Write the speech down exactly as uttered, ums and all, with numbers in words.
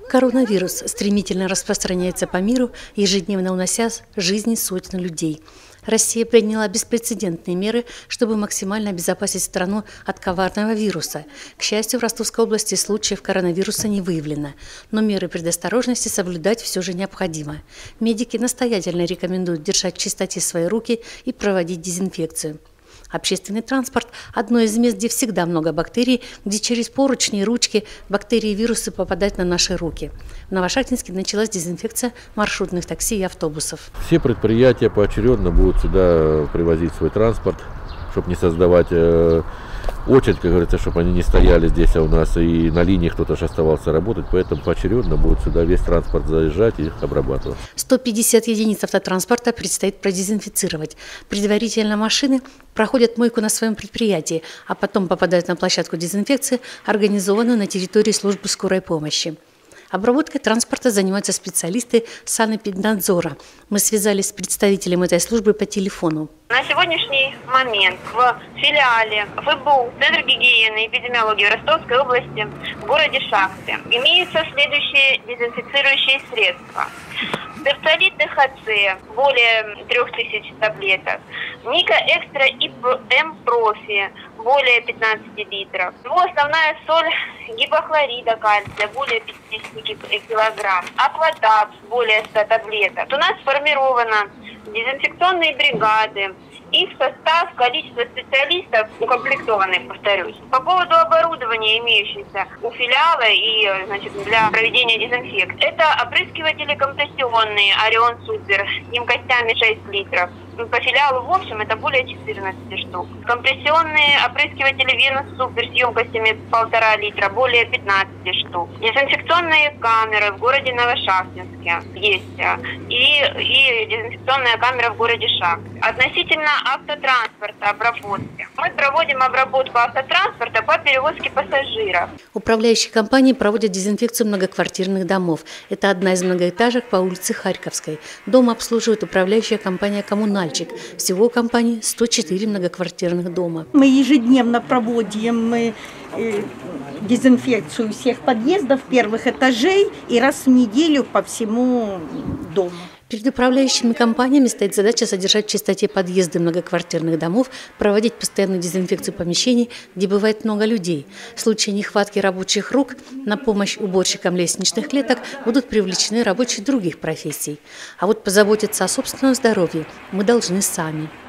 Коронавирус стремительно распространяется по миру, ежедневно унося жизни сотен людей. Россия приняла беспрецедентные меры, чтобы максимально обезопасить страну от коварного вируса. К счастью, в Ростовской области случаев коронавируса не выявлено, но меры предосторожности соблюдать все же необходимо. Медики настоятельно рекомендуют держать в чистоте свои руки и проводить дезинфекцию. Общественный транспорт – одно из мест, где всегда много бактерий, где через поручни и ручки бактерии и вирусы попадают на наши руки. В Новошахтинске началась дезинфекция маршрутных такси и автобусов. Все предприятия поочередно будут сюда привозить свой транспорт, чтобы не создавать э, очередь, как говорится, чтобы они не стояли здесь, а у нас и на линии кто-то же оставался работать, поэтому поочередно будет сюда весь транспорт заезжать и их обрабатывать. сто пятьдесят единиц автотранспорта предстоит продезинфицировать. Предварительно машины проходят мойку на своем предприятии, а потом попадают на площадку дезинфекции, организованную на территории службы скорой помощи. Обработкой транспорта занимаются специалисты санэпиднадзора. Мы связались с представителем этой службы по телефону. На сегодняшний момент в филиале ФБУ Центр гигиены и эпидемиологии в Ростовской области в городе Шахте имеются следующие дезинфицирующие средства. Спиртолит ДХЦ более трех тысяч таблеток, Ника Экстра и М Профи более пятнадцати литров, основная соль гипохлорида кальция более пятидесяти килограмм, Акватапс более ста таблеток. У нас сформировано дезинфекционные бригады. Их состав, количество специалистов укомплектованы, повторюсь. По поводу оборудования, имеющегося у филиала и, значит, для проведения дезинфекции. Это опрыскиватели компрессионные Орион Супер с емкостями шесть литров. По филиалу в общем это более четырнадцати штук. Компрессионные опрыскиватели Венус Супер с емкостями полтора литра, более пятнадцати штук. Дезинфекционные камеры в городе Новошахтинске есть. И, и дезинфекционная камера в городе Шахт. Относительно автотранспорта, обработки. Мы проводим обработку автотранспорта по перевозке пассажиров. Управляющие компании проводят дезинфекцию многоквартирных домов. Это одна из многоэтажек по улице Харьковской. Дом обслуживает управляющая компания «Коммунальчик». Всего у компании сто четыре многоквартирных дома. Мы ежедневно проводим мы, э, дезинфекцию всех подъездов первых этажей и раз в неделю по всему дому. Перед управляющими компаниями стоит задача содержать в чистоте подъезды многоквартирных домов, проводить постоянную дезинфекцию помещений, где бывает много людей. В случае нехватки рабочих рук на помощь уборщикам лестничных клеток будут привлечены рабочие других профессий. А вот позаботиться о собственном здоровье мы должны сами.